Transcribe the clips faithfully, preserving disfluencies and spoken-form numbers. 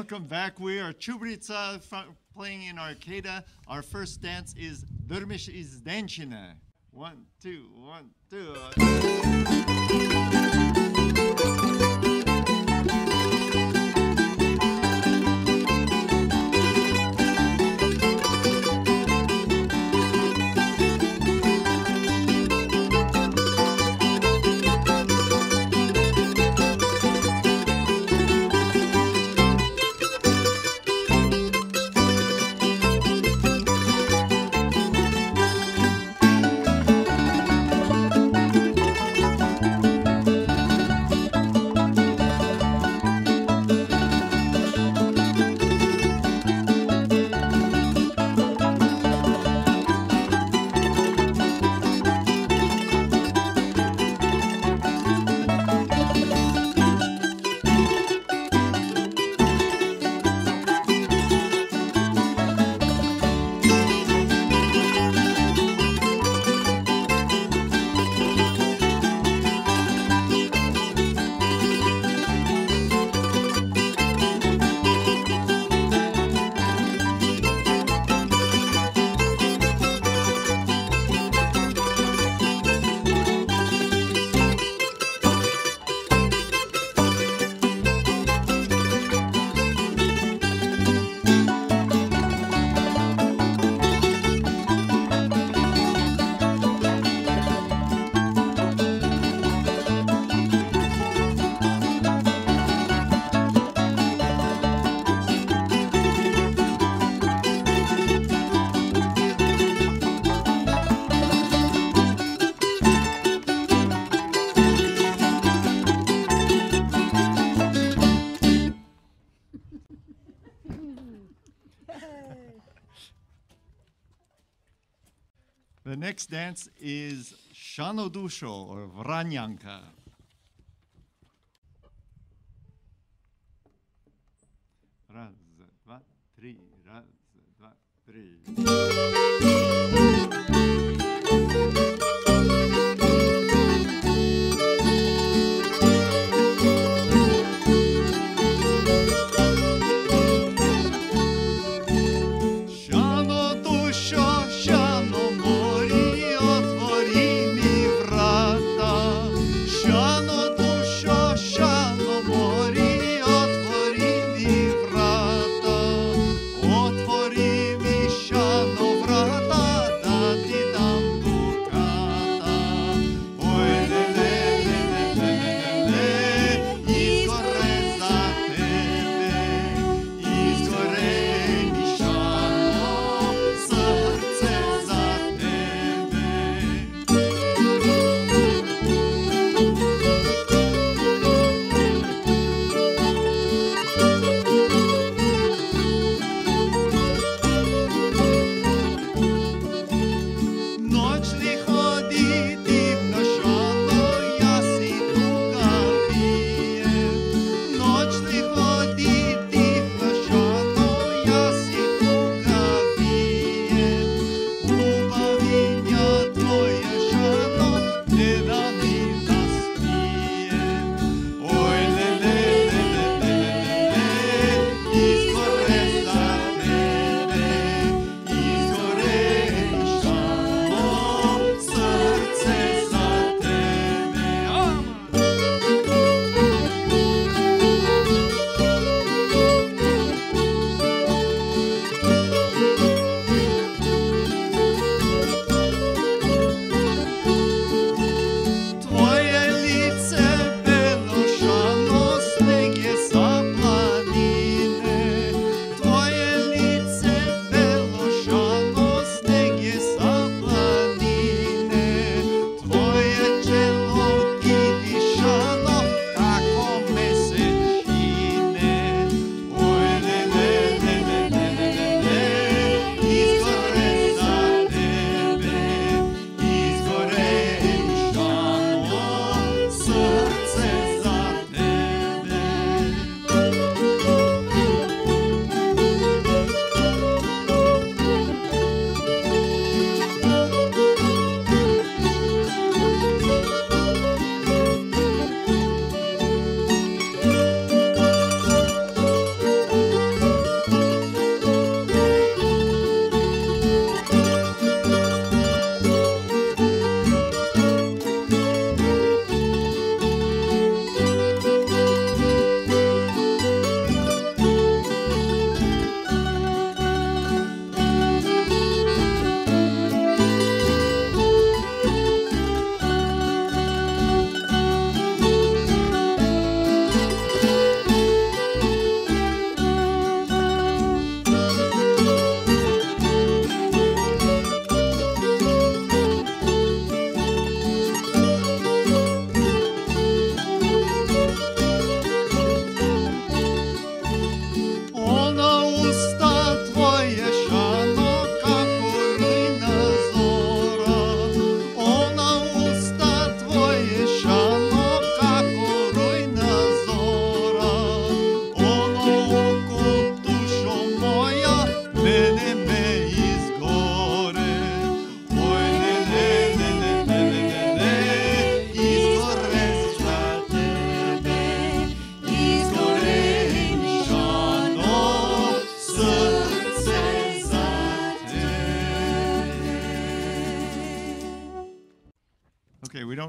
Welcome back. We are Chubrica playing in Arcada. Our first dance is Dermish Izdenchina. One, two, one, two. The next dance is Shanodusho or Vranyanka. Raz, dva, tri, raz, dva, tri. Отвори ми, шано, врата, да ти дам.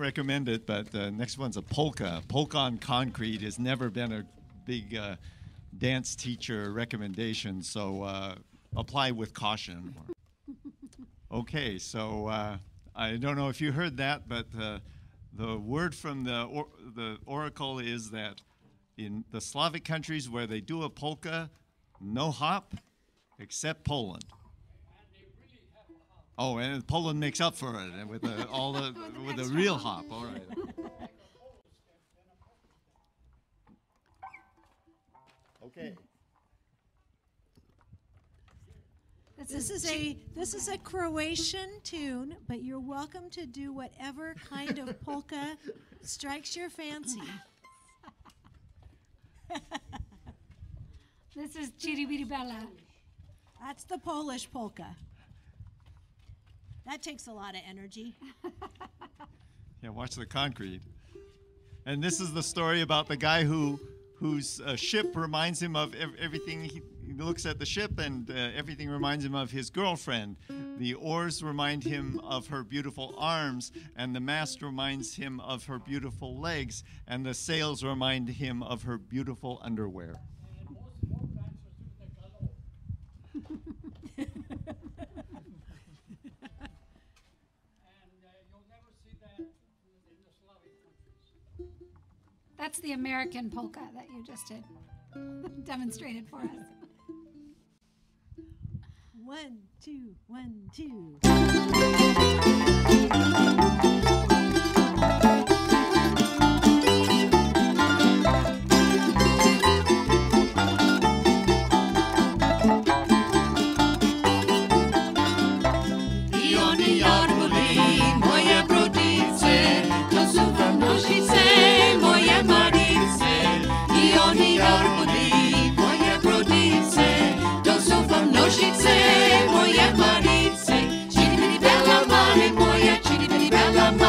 recommend it, but the uh, next one's a polka. Polka on concrete has never been a big uh, dance teacher recommendation, so uh, apply with caution. Okay, so uh, I don't know if you heard that, but uh, the word from the, or the oracle is that in the Slavic countries where they do a polka, no hop, except Poland. Oh, and Poland makes up for it with the, all the with the real hop. All right. Okay. This is a this is a Croatian tune, but you're welcome to do whatever kind of polka strikes your fancy. This is Chiribiri Bella. That's the Polish polka. That takes a lot of energy. Yeah, watch the concrete. And this is the story about the guy who whose uh, ship reminds him of ev everything. He, he looks at the ship and uh, everything reminds him of his girlfriend. The oars remind him of her beautiful arms, and the mast reminds him of her beautiful legs, and the sails remind him of her beautiful underwear. That's the American polka that you just did, demonstrated for us. One, two, one, two. Moje Marice, Chiribiri Bella mare, moja Chiribiri Bella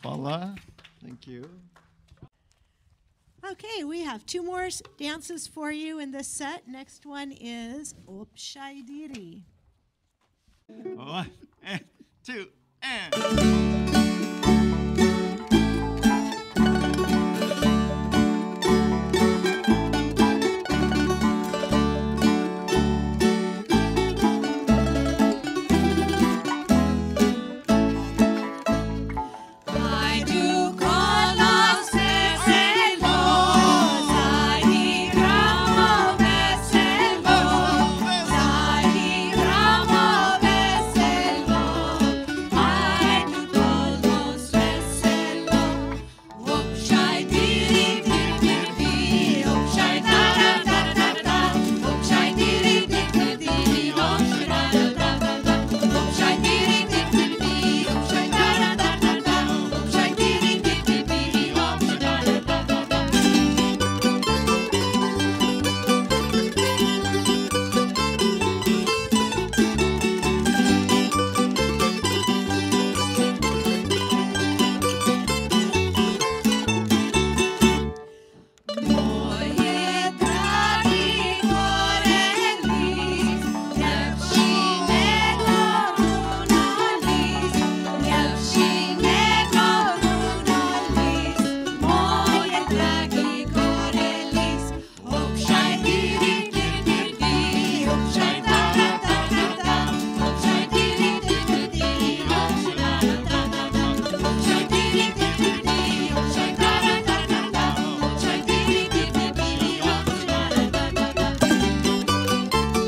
Voila. Thank you. Okay, we have two more s- dances for you in this set. Next one is Obshai Diri. One, and two, and. I do call us Veselo, Zahi Ramo Veselo, Zahi Ramo Veselo. I do call us Veselo, Obshai Diri Diri Diri, Obshai Da Da Da Da Da, Obshai Diri Diri Diri, Obshai Da Da Da Da, Obshai Diri Diri Diri, Obshai Da Da Da Da Da. Obshai Diri Diri Diri, Obshai Da Da Da Da Da. Moje dragi korelis, dziewczynego runolis, dziewczynego runolis. Moje dragi korelis, obszaj diri diri diri, obszaj da da da da da, obszaj diri diri diri, obszaj da da da da da, obszaj diri diri diri, obszaj da da da da da, obszaj diri diri diri, obszaj da da da da da.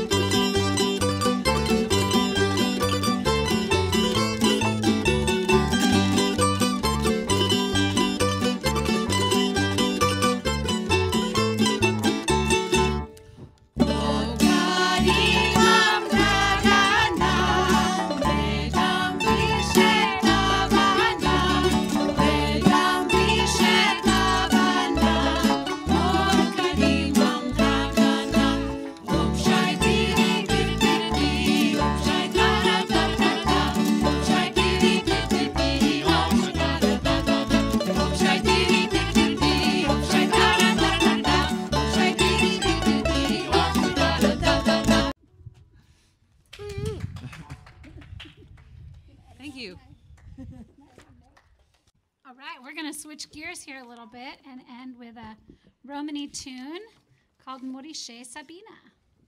Ogari mam dragana, vedam više tavana, vedam više tavana. Ogari mam dragana, obšaj diri diri diri, obšaj da da da da da, obšaj diri diri diri, obšaj da da da da da, obšaj diri diri diri, obšaj da da da da da, obšaj diri diri diri, obšaj da da da da da. Thank you. All right, we're going to switch gears here a little bit and end with a Romani tune called Morishe Sabina.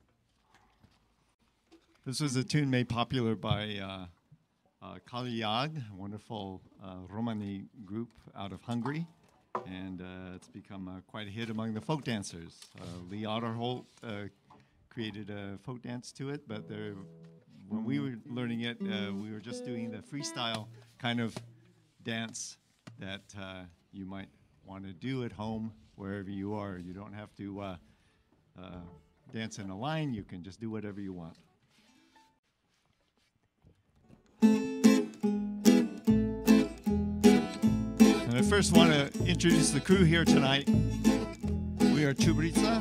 This was a tune made popular by uh, uh, Kaliag, a wonderful uh, Romani group out of Hungary. And uh, it's become uh, quite a hit among the folk dancers. Uh, Lee Otterholt uh, created a folk dance to it, but there, when we were learning it, uh, we were just doing the freestyle kind of dance that uh, you might want to do at home wherever you are. You don't have to uh, uh, dance in a line. You can just do whatever you want. And I first want to introduce the crew here tonight. We are Chubritsa,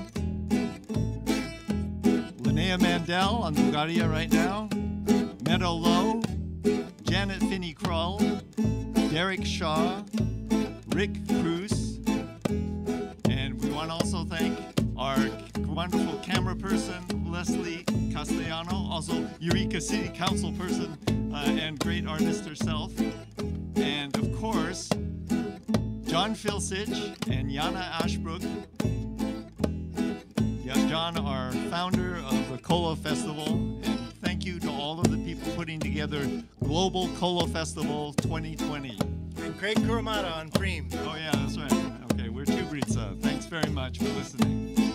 Linnea Mandel on Bulgaria right now, Meadow Lowe, Janet Finney-Krull, Derek Shaw, Rick Cruz, and we want to also thank our wonderful camera person, Leslie Castellano, also Eureka City Council person uh, and great artist herself, and of course, John Filsich and Jana Ashbrook. Yeah, John, our founder of the Kolo Festival, and thank you to all of the people putting together Global Kolo Festival twenty twenty. And Craig Kurumada on Preem. Oh yeah, that's right. Okay, we're Chubritsa. Thanks very much for listening.